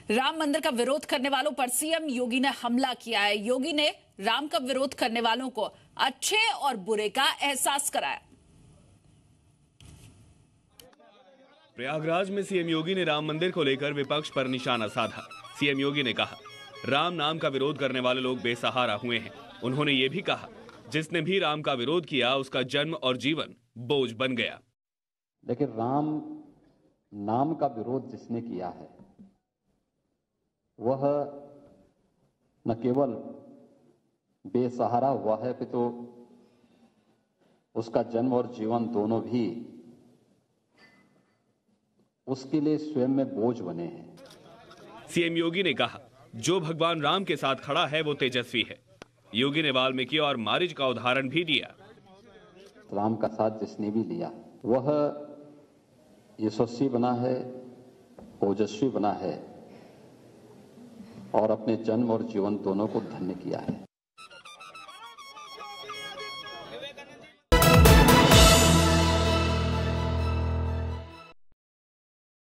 राम मंदिर का विरोध करने वालों पर सीएम योगी ने हमला किया है। योगी ने राम का विरोध करने वालों को अच्छे और बुरे का एहसास कराया। प्रयागराज में सीएम योगी ने राम मंदिर को लेकर विपक्ष पर निशाना साधा। सीएम योगी ने कहा, राम नाम का विरोध करने वाले लोग बेसहारा हुए हैं। उन्होंने ये भी कहा, जिसने भी राम का विरोध किया उसका जन्म और जीवन बोझ बन गया। लेकिन राम नाम का विरोध जिसने किया है वह न केवल बेसहारा हुआ है तो उसका जन्म और जीवन दोनों भी उसके लिए स्वयं में बोझ बने हैं। सीएम योगी ने कहा, जो भगवान राम के साथ खड़ा है वो तेजस्वी है। योगी ने वाल्मीकि और मारीच का उदाहरण भी दिया। राम का साथ जिसने भी लिया वह यशस्वी बना है, ओजस्वी बना है और अपने जन्म और जीवन दोनों को धन्य किया है।